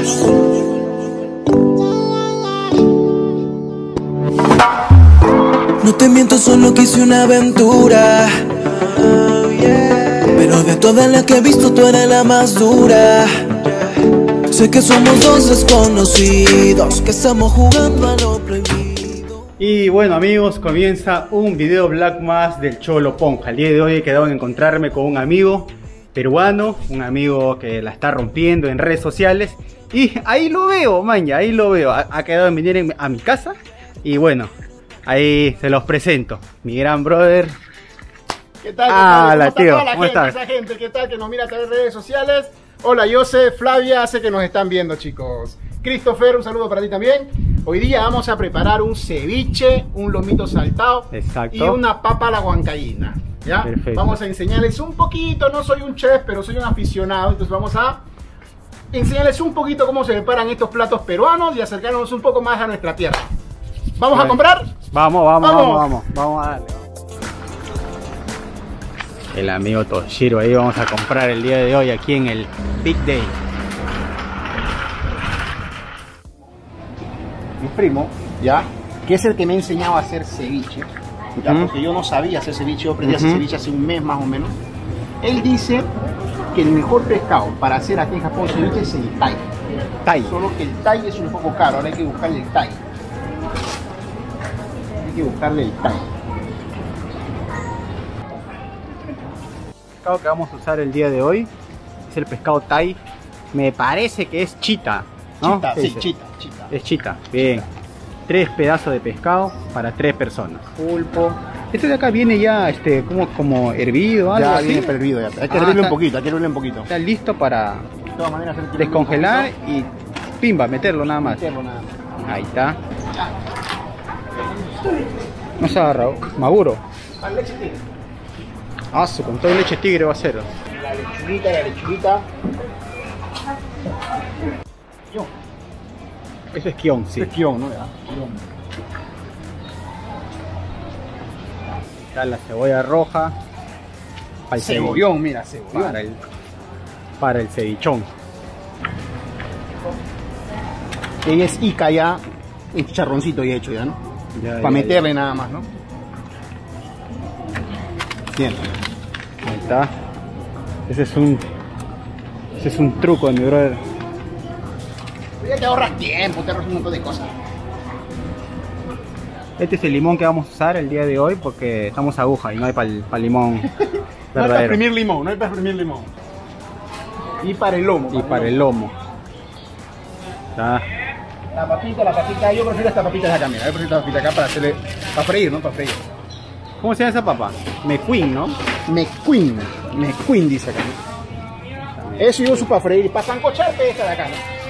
No te miento, solo quise una aventura, pero de todas las que he visto tú eres la más dura. Sé que somos dos desconocidos, que estamos jugando a lo prohibido. Y bueno amigos, comienza un video vlog más del Cholo Ponja. El día de hoy he quedado en encontrarme con un amigo peruano, un amigo que la está rompiendo en redes sociales. Y ahí lo veo, maña, ahí lo veo. Ha quedado en venir a mi casa. Y bueno, ahí se los presento. Mi gran brother. ¿Qué tal? Hola, tío, ¿Cómo está esa gente? ¿Qué tal? Que nos mira a través de redes sociales. Hola, Joseph, Flavia, sé que nos están viendo, chicos. Christopher, un saludo para ti también. Hoy día vamos a preparar un ceviche, un lomito saltado. Exacto. Y una papa a la huancaína. ¿Ya? Perfecto. Vamos a enseñarles un poquito, no soy un chef, pero soy un aficionado. Entonces vamos a enseñarles un poquito cómo se preparan estos platos peruanos y acercarnos un poco más a nuestra tierra. ¿Vamos a comprar? Vamos a darle. El amigo Toshiro, ahí vamos a comprar el día de hoy aquí en el Big Day. Mi primo, ya, que es el que me ha enseñado a hacer ceviche, ya, porque yo no sabía hacer ceviche, yo aprendí a hacer ceviche hace un mes más o menos. Él dice que el mejor pescado para hacer aquí en Japón ceviche es el tai. Solo que el tai es un poco caro, ahora hay que buscarle el tai. Hay que buscarle el tai. El pescado que vamos a usar el día de hoy es el pescado tai. Me parece que es chita, ¿no? Chita, sí, Ese. chita. Es chita, bien. 3 pedazos de pescado para 3 personas. Pulpo. Este de acá viene ya como hervido, algo Ya así. viene hervido ya. Hay que hervirle un poquito, hay que hervirle un poquito. Está listo para De todas maneras, hay que descongelar y pimba, meterlo nada más. meterlo nada más. Ahí está. No se agarra, maduro. La leche tigre. Con todo leche tigre va a ser. La lechuguita. Yo. Eso es kion, sí. Es kion, ¿no? Ya. Está la cebolla roja. Para el Cebollón, mira, cebollón. Para el cevichón. Ella es Ica ya, un chicharroncito ya hecho ya, ¿no? Para meterle nada más, ¿no? Bien. Ahí está. Ese es un truco de mi brother. Ya te ahorras tiempo, te ahorras un montón de cosas. Este es el limón que vamos a usar el día de hoy porque estamos a aguja y no hay para limón No hay para verdadero. exprimir limón, Y para el lomo. Para el lomo. Está. La papita, yo prefiero esta papita de acá, mira, yo prefiero esta papita de acá para freír, ¿no? Para freír. ¿Cómo se llama esa papa? McQueen, ¿no? McQueen dice acá, ¿no? Eso yo uso para freír, para sancocharte esta de acá, ¿no?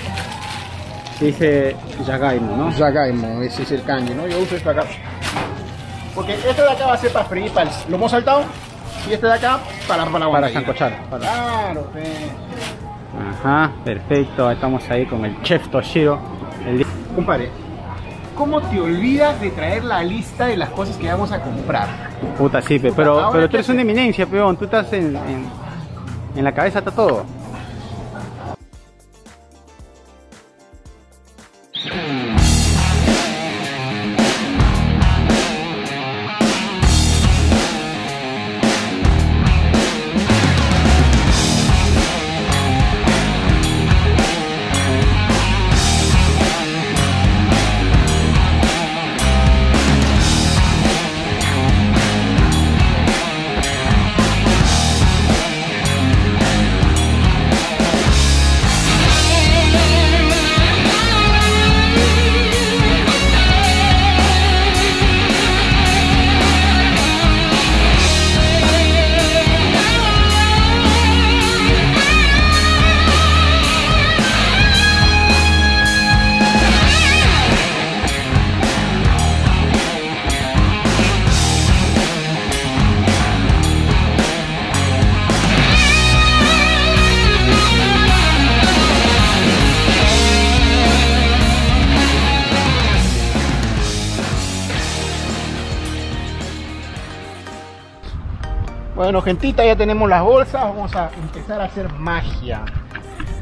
Dice Yagaimo, ¿no? Yagaimo, ese es el kanji, ¿no? Yo uso esta acá. Porque este de acá va a ser para freír, para el lomo saltado, y este de acá para la Para sancochar. Claro, Ajá, perfecto. Estamos ahí con el chef Toshiro. Compadre, ¿cómo te olvidas de traer la lista de las cosas que vamos a comprar? Puta, sí, Ahora, pero tú ¿qué eres una haces? eminencia, peón. Tú estás en la cabeza, está todo. Bueno, gentita, ya tenemos las bolsas, vamos a empezar a hacer magia.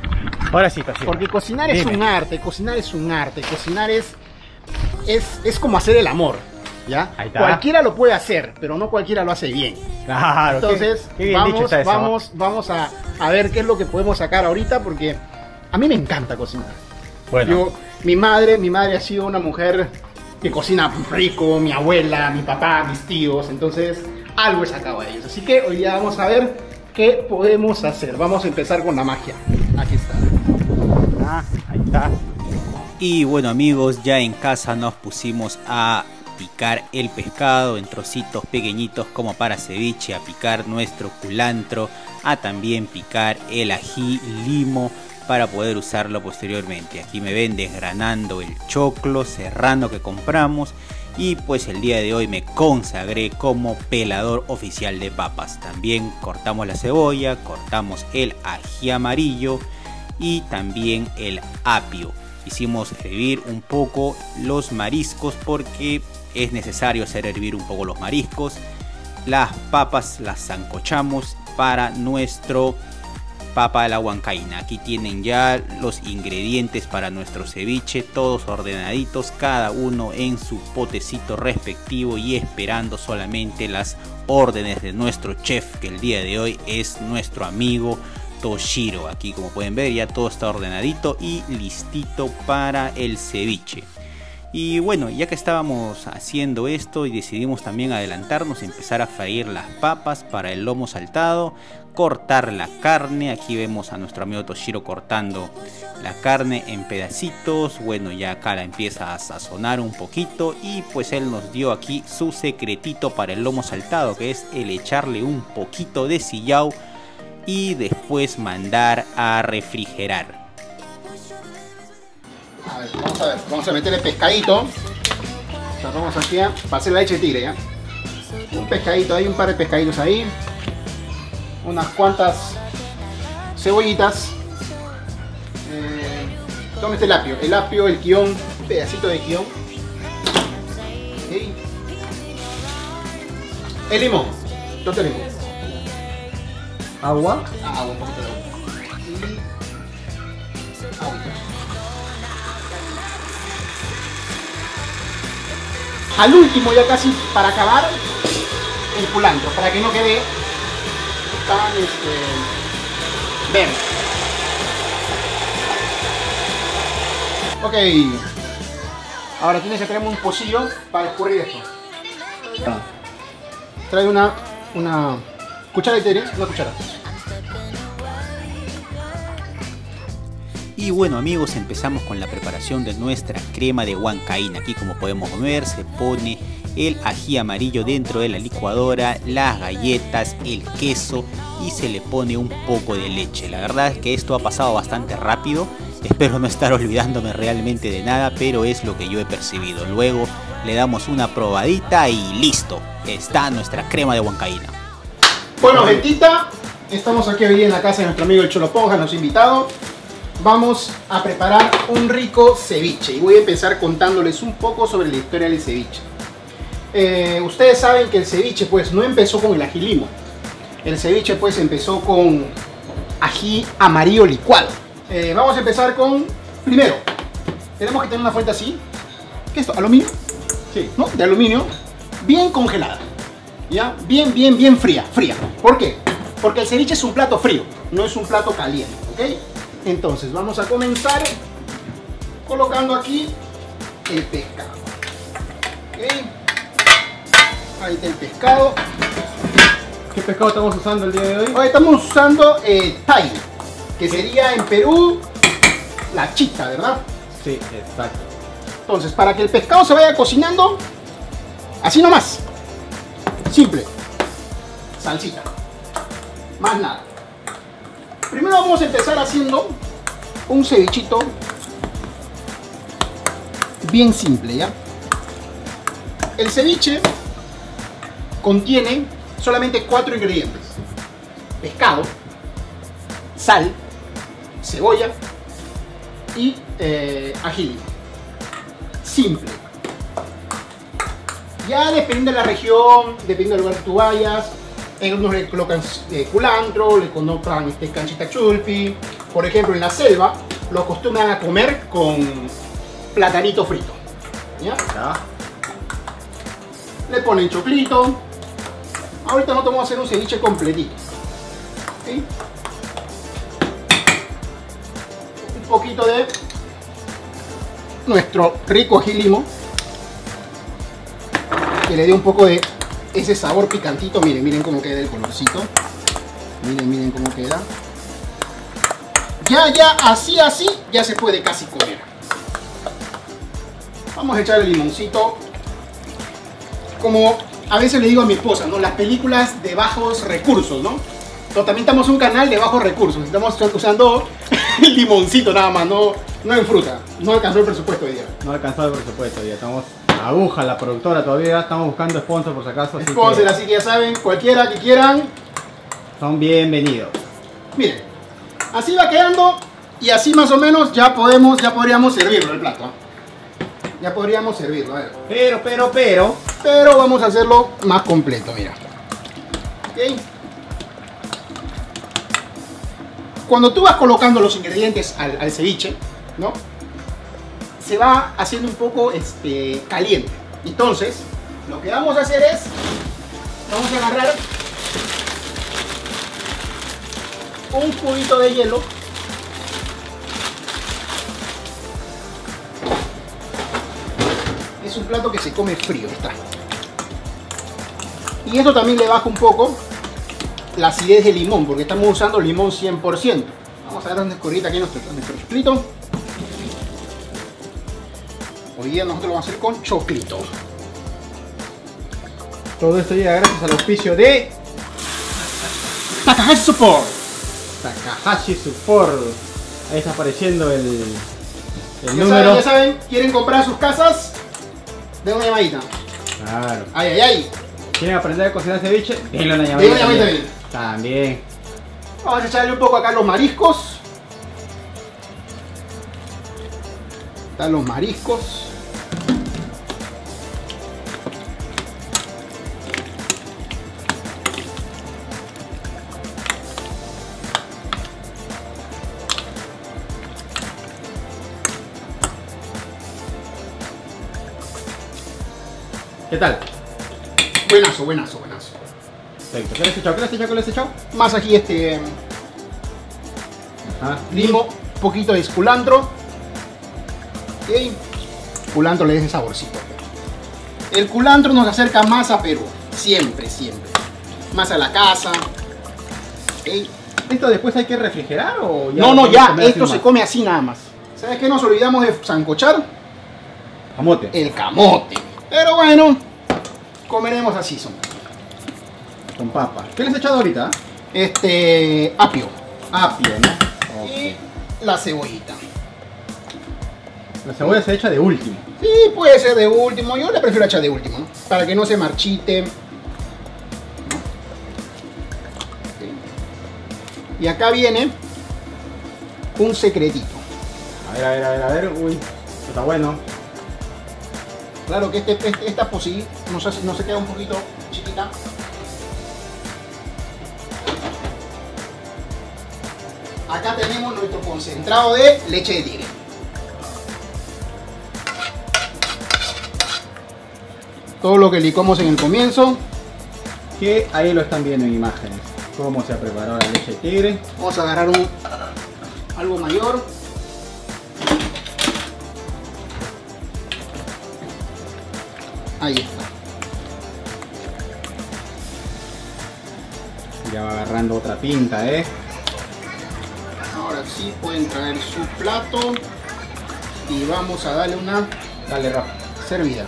Ahora sí, Toshiro. Porque cocinar es un arte, cocinar es un arte, cocinar es como hacer el amor, ¿ya? Ahí está. Cualquiera lo puede hacer, pero no cualquiera lo hace bien. Claro. Entonces, qué bien dicho está eso. vamos a ver qué es lo que podemos sacar ahorita, porque a mí me encanta cocinar. Bueno. Mi madre ha sido una mujer que cocina rico, mi abuela, mi papá, mis tíos, entonces algo he sacado de ellos. Así que hoy día vamos a ver qué podemos hacer. Vamos a empezar con la magia. Aquí está. Ahí está. Y bueno amigos, ya en casa nos pusimos a picar el pescado en trocitos pequeñitos como para ceviche, a picar nuestro culantro, a también picar el ají limo para poder usarlo posteriormente. Aquí me ven desgranando el choclo serrano que compramos y pues el día de hoy me consagré como pelador oficial de papas. También cortamos la cebolla, cortamos el ají amarillo y también el apio. Hicimos hervir un poco los mariscos porque es necesario hacer hervir un poco los mariscos. Las papas las sancochamos para nuestro papa a la huancaína. Aquí tienen ya los ingredientes para nuestro ceviche, todos ordenaditos, cada uno en su potecito respectivo y esperando solamente las órdenes de nuestro chef, que el día de hoy es nuestro amigo Toshiro. Aquí como pueden ver ya todo está ordenadito y listito para el ceviche. Y bueno, ya que estábamos haciendo esto y decidimos también adelantarnos, empezar a freír las papas para el lomo saltado, cortar la carne. Aquí vemos a nuestro amigo Toshiro cortando la carne en pedacitos. Bueno, ya acá la empieza a sazonar un poquito y pues él nos dio aquí su secretito para el lomo saltado, que es el echarle un poquito de sillao y después mandar a refrigerar. A ver, vamos a meter el pescadito. Vamos aquí para hacer la leche de tigre, ¿ya? Un pescadito ahí, un par de pescaditos ahí. Unas cuantas cebollitas. ¿Dónde está el apio? El apio, el guión, un pedacito de guión. ¿Okay? El limón. ¿Dónde el limón? Agua. Agua, un poquito de agua. Y agüita. Al último, ya casi para acabar, el culantro, para que no quede tan verde. Ok. Ahora tienes que traer un pocillo para escurrir esto. Trae una cuchara de tigre, una cuchara. Y bueno amigos, empezamos con la preparación de nuestra crema de huancaína. Aquí como podemos ver se pone el ají amarillo dentro de la licuadora, las galletas, el queso y se le pone un poco de leche. La verdad es que esto ha pasado bastante rápido. Espero no estar olvidándome realmente de nada, pero es lo que yo he percibido. Luego le damos una probadita y listo. Está nuestra crema de huancaína. Bueno, gentita, estamos aquí hoy en la casa de nuestro amigo el Cholo Ponja, nos ha invitado. Vamos a preparar un rico ceviche y voy a empezar contándoles un poco sobre la historia del ceviche. Ustedes saben que el ceviche pues no empezó con el ají limo. El ceviche pues empezó con ají amarillo licuado. Vamos a empezar con, primero, tenemos que tener una fuente así. ¿Qué es esto? ¿Aluminio? Sí. ¿No? De aluminio, bien congelada. ¿Ya? Bien fría. ¿Por qué? Porque el ceviche es un plato frío, no es un plato caliente, ¿ok? Entonces vamos a comenzar colocando aquí el pescado. ¿Okay? Ahí está el pescado. ¿Qué pescado estamos usando el día de hoy? Hoy estamos usando el tai, que sería en Perú la chita, ¿verdad? Sí, exacto. Entonces, para que el pescado se vaya cocinando, así nomás. Simple. Salsita. Más nada. Primero vamos a empezar haciendo un cevichito bien simple, ¿ya? El ceviche contiene solamente 4 ingredientes: pescado, sal, cebolla y ají. Simple. Ya depende de la región, depende del lugar que tú vayas. Algunos le colocan culantro, le colocan canchita chulpi, por ejemplo, en la selva, lo acostumbran a comer con platanito frito. ¿Ya? Ya. Le ponen choclito. Ahorita nosotros vamos a hacer un ceviche completito. ¿Sí? Un poquito de nuestro rico ají limo, que le dé un poco de ese sabor picantito. Miren, miren cómo queda el colorcito. Miren, miren cómo queda. Ya, así, ya se puede casi comer. Vamos a echar el limoncito. Como a veces le digo a mi esposa, ¿no? Las películas de bajos recursos, ¿no? Pero también estamos en un canal de bajos recursos. Estamos usando el limoncito nada más, no en fruta. No alcanzó el presupuesto hoy día. No ha alcanzado el presupuesto, ya estamos aguja, la productora todavía, estamos buscando sponsor por si acaso. Sponsor, así que ya saben, cualquiera que quieran. Son bienvenidos. Miren, así va quedando y así más o menos ya podríamos servirlo el plato. Ya podríamos servirlo, a ver. Pero. Vamos a hacerlo más completo, mira. ¿Ok? Cuando tú vas colocando los ingredientes al ceviche, ¿no? Se va haciendo un poco caliente. Entonces, lo que vamos a hacer es, vamos a agarrar un cubito de hielo. Es un plato que se come frío, está. Y esto también le baja un poco la acidez del limón, porque estamos usando limón 100%. Vamos a dar una escurrita aquí a nuestro choclito. Hoy día nosotros lo vamos a hacer con choclito. Todo esto llega gracias al auspicio de Takahashi Support. Takahashi Support. Ahí está apareciendo el número. Ya saben, quieren comprar sus casas, den una llamadita. Claro. Ay. ¿Quieren aprender a cocinar ceviche? Denle una llamadita. También. Vamos a echarle un poco acá los mariscos. Están los mariscos. ¿Qué tal? Buenazo. Perfecto. ¿Qué les he echado? Más aquí limo, un poquito de culantro. ¿Ok? Culantro le da ese saborcito. El culantro nos acerca más a Perú. Siempre. Más a la casa. ¿Ok? ¿Esto después hay que refrigerar o ya? No, ya. Esto se come así nada más. ¿Sabes qué? Nos olvidamos de sancochar. Camote. El camote. Pero bueno, comeremos así, son. Con papa. ¿Qué les he echado ahorita? Apio. Apio, ¿no? Y la cebollita. La cebolla se echa de último. Sí, puede ser de último. Yo le prefiero echar de último, ¿no? Para que no se marchite. Y acá viene un secretito. A ver. Uy, esto está bueno. Claro que esta posible no se queda un poquito chiquita. Acá tenemos nuestro concentrado de leche de tigre. Todo lo que licuamos en el comienzo. Que ahí lo están viendo en imágenes. Cómo se ha preparado la leche de tigre. Vamos a agarrar algo mayor. Ahí está. Ya va agarrando otra pinta, Ahora sí pueden traer su plato. Y vamos a darle una Dale, Rafa. servida.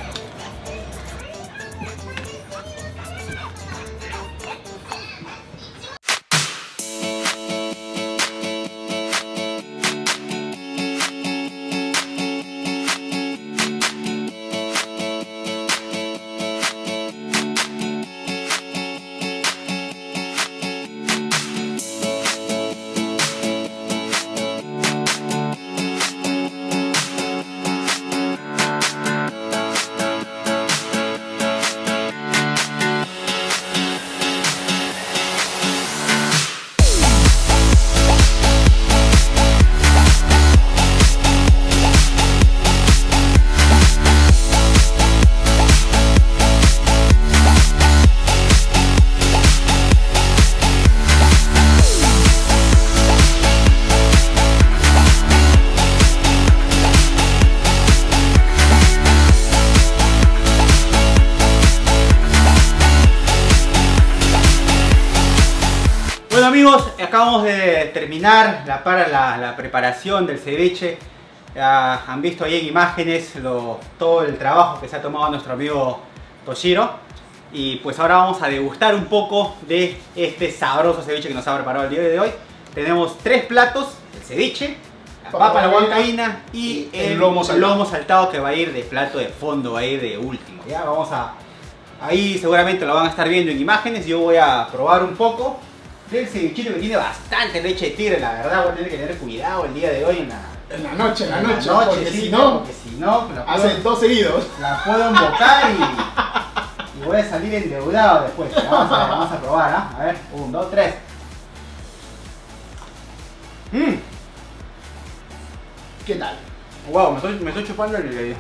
Bueno amigos, acabamos de terminar la preparación del ceviche. Han visto ahí en imágenes todo el trabajo que se ha tomado nuestro amigo Toshiro. Y pues ahora vamos a degustar un poco de este sabroso ceviche que nos ha preparado el día de hoy. Tenemos 3 platos: el ceviche, la papa a la huancaína y el lomo saltado, que va a ir de plato de fondo, va a ir de último. Ya vamos a... Ahí seguramente lo van a estar viendo en imágenes. Yo voy a probar un poco del cevichito, que tiene bastante leche de tigre. La verdad voy a tener que tener cuidado el día de hoy en la noche, porque si no, hacen 2 seguidos. La puedo embocar y voy a salir endeudado después. Vamos a probar, ¿ah? A ver, 1, 2, 3. ¿Qué tal? Wow, me estoy chupando el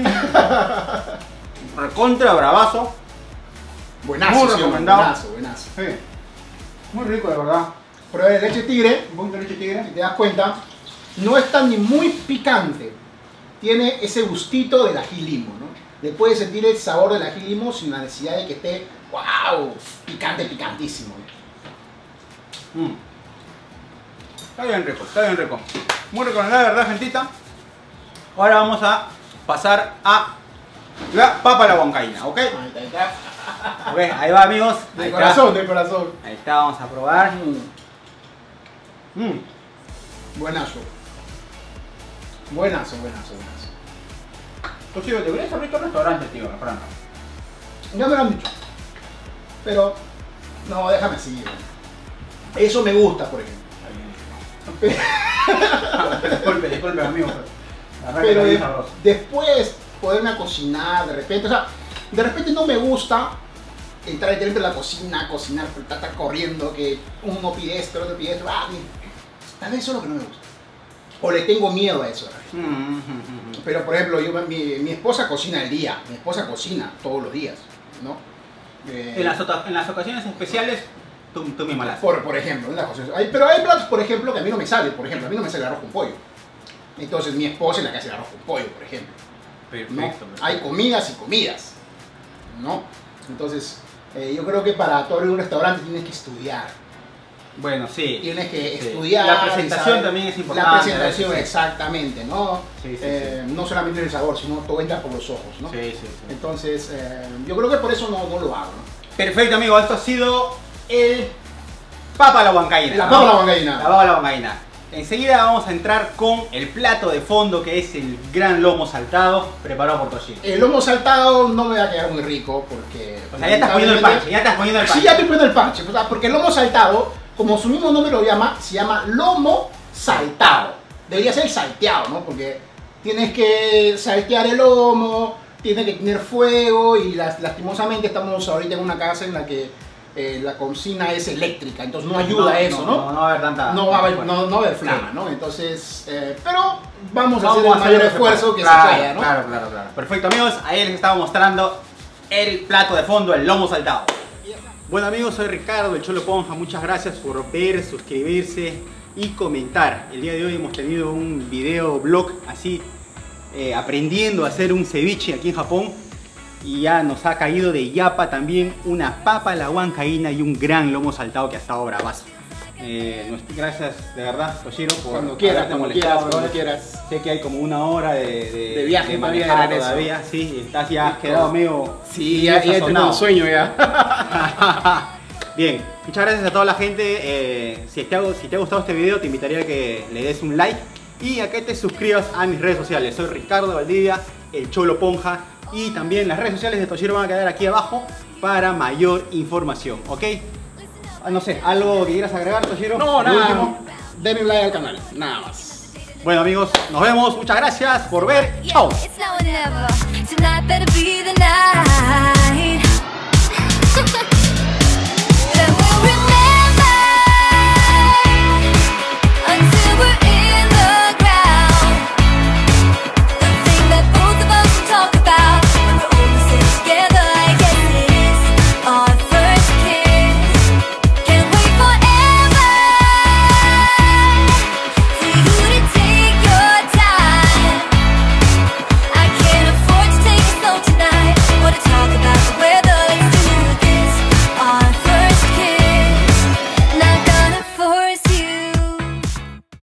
recontra bravazo. Buenazo, muy recomendado. Buenazo. Sí. Muy rico, de verdad. Prueba de leche tigre. Un poquito de leche tigre. Si te das cuenta, no está ni muy picante. Tiene ese gustito del ají limo, ¿no? Le puedes sentir el sabor del ají limo sin la necesidad de que esté, wow, picante, picantísimo. Está bien rico, está bien rico. Muy recomendable, ¿verdad, gentita? Ahora vamos a pasar a la papa a la huancaína, ¿ok? Ahí está. Ok, ahí va, amigos. De corazón, de corazón. Ahí está, vamos a probar. Buenazo. Buenazo. Tú, tío, deberías abrir tu restaurante, tío, en Francia. Ya me lo han dicho. Pero, no, déjame así. Eso me gusta, por ejemplo. Disculpe, amigo. Pero después poderme a cocinar de repente, o sea, de repente no me gusta entrar dentro de la cocina, cocinar, estar corriendo, que uno pide esto, el otro pide esto, tal vez eso es lo que no me gusta. O le tengo miedo a eso. Pero por ejemplo, mi esposa cocina el día, mi esposa cocina todos los días, ¿no? En las ocasiones especiales, tú misma la haces. Por ejemplo, pero hay platos, por ejemplo, que a mí no me sale. Por ejemplo, a mí no me sale el arroz con pollo. Entonces mi esposa es la que hace el arroz con pollo, por ejemplo. Perfecto. ¿No? Hay comidas y comidas, ¿no? Entonces, yo creo que para tú abrir un restaurante tienes que estudiar. Bueno, sí. Tienes que estudiar. La presentación también es importante. La presentación, exactamente, ¿no? Sí. No solamente el sabor, sino todo entra por los ojos, ¿no? Sí. Entonces, yo creo que por eso no lo hago, ¿no? Perfecto, amigo. Esto ha sido el papa a la huancaína. La papa a la huancaína. La papa a la huancaína. Enseguida vamos a entrar con el plato de fondo, que es el gran lomo saltado preparado por Toshiro. El lomo saltado no me va a quedar muy rico porque... O sea, ya estás poniendo el parche, Sí, ya estoy poniendo el parche, o sea, porque el lomo saltado, como su mismo nombre lo llama, se llama lomo saltado. Debería ser salteado, ¿no? Porque tienes que saltear el lomo, tiene que tener fuego y lastimosamente estamos ahorita en una casa en la que la cocina es eléctrica, entonces no ayuda a eso, ¿no? No va a haber tanta... No va a haber flama, ¿no? Entonces, pero vamos a hacer el mayor esfuerzo que se pueda, ¿no? Claro. Perfecto, amigos, ahí les estaba mostrando el plato de fondo, el lomo saltado. Bueno, amigos, soy Ricardo, el Cholo Ponja. Muchas gracias por ver, suscribirse y comentar. El día de hoy hemos tenido un video blog así, aprendiendo a hacer un ceviche aquí en Japón. Y ya nos ha caído de yapa también una papa a la huancaína y un gran lomo saltado que ha estado bravazo. Gracias de verdad, Toshiro, por cuando quieras. Sé que hay como 1 hora de viaje todavía. Sí, estás ya has quedado medio... Sí, ya tengo un sueño ya. Bien, muchas gracias a toda la gente. Si te ha gustado este video, te invitaría a que le des un like y a que te suscribas a mis redes sociales. Soy Ricardo Valdivia, el Cholo Ponja. Y también las redes sociales de Toshiro van a quedar aquí abajo para mayor información, ¿ok? No sé, ¿algo que quieras agregar, Toshiro? No, nada. Denle un like al canal, nada más. Bueno, amigos, nos vemos. Muchas gracias por ver. Chao.